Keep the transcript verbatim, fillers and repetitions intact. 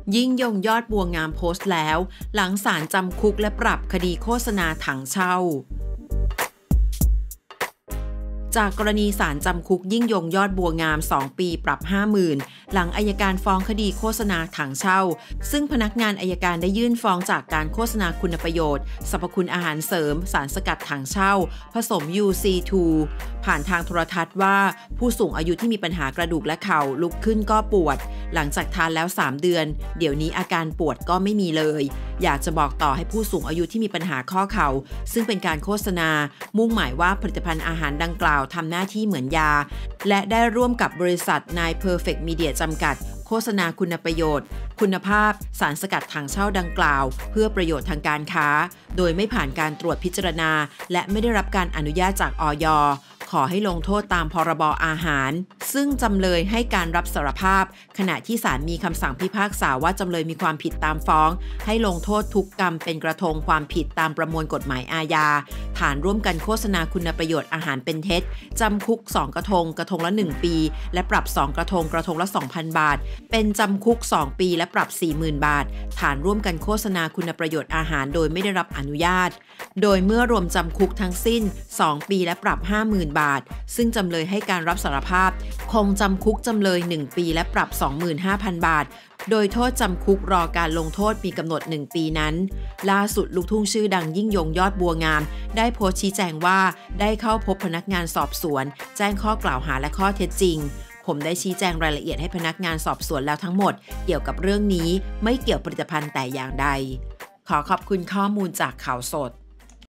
ยิ่งยงยอดบัวงามโพสต์แล้วหลังศาลจำคุกและปรับคดีโฆษณาถังเช่าจากกรณีศาลจำคุกยิ่งยงยอดบัวงามสองปีปรับ ห้าหมื่น หลังอัยการฟ้องคดีโฆษณาถังเช่าซึ่งพนักงานอัยการได้ยื่นฟ้องจากการโฆษณาคุณประโยชน์สรรพคุณอาหารเสริมสารสกัดถังเช่าผสม ยู ซี ทู ผ่านทางโทรทัศน์ว่าผู้สูงอายุที่มีปัญหากระดูกและเข่าลุกขึ้นก็ปวดหลังจากทานแล้วสามเดือนเดี๋ยวนี้อาการปวดก็ไม่มีเลยอยากจะบอกต่อให้ผู้สูงอายุที่มีปัญหาข้อเข่าซึ่งเป็นการโฆษณามุ่งหมายว่าผลิตภัณฑ์อาหารดังกล่าวทำหน้าที่เหมือนยาและได้ร่วมกับบริษัทนาย Perfect Media จำกัดโฆษณาคุณประโยชน์คุณภาพสารสกัดถังเช่าดังกล่าวเพื่อประโยชน์ทางการค้าโดยไม่ผ่านการตรวจพิจารณาและไม่ได้รับการอนุญาตจากอย.ขอให้ลงโทษตามพรบอาหารซึ่งจำเลยให้การรับสารภาพขณะที่ศาลมีคำสั่งพิพากษาว่าจำเลยมีความผิดตามฟ้องให้ลงโทษทุกกรรมเป็นกระทงความผิดตามประมวลกฎหมายอาญาฐานร่วมกันโฆษณาคุณประโยชน์อาหารเป็นเท็จจำคุกสองกระทงกระทงละหนึ่งปีและปรับสองกระทงกระทงละ สองพัน บาทเป็นจำคุกสองปีและปรับ สี่หมื่น บาทฐานร่วมกันโฆษณาคุณประโยชน์อาหารโดยไม่ได้รับอนุญาตโดยเมื่อรวมจำคุกทั้งสิ้นสองปีและปรับ ห้าหมื่น บาทซึ่งจำเลยให้การรับสารภาพคงจำคุกจำเลยหนึ่งปีและปรับ สองหมื่นห้าพัน บาทโดยโทษจำคุกรอการลงโทษมีกำหนดหนึ่งปีนั้นล่าสุดลูกทุ่งชื่อดังยิ่งยงยอดบัวงามได้โพสต์ชี้แจงว่าได้เข้าพบพนักงานสอบสวนแจ้งข้อกล่าวหาและข้อเท็จจริงผมได้ชี้แจงรายละเอียดให้พนักงานสอบสวนแล้วทั้งหมดเกี่ยวกับเรื่องนี้ไม่เกี่ยวผลิตภัณฑ์แต่อย่างใดขอขอบคุณข้อมูลจากข่าวสด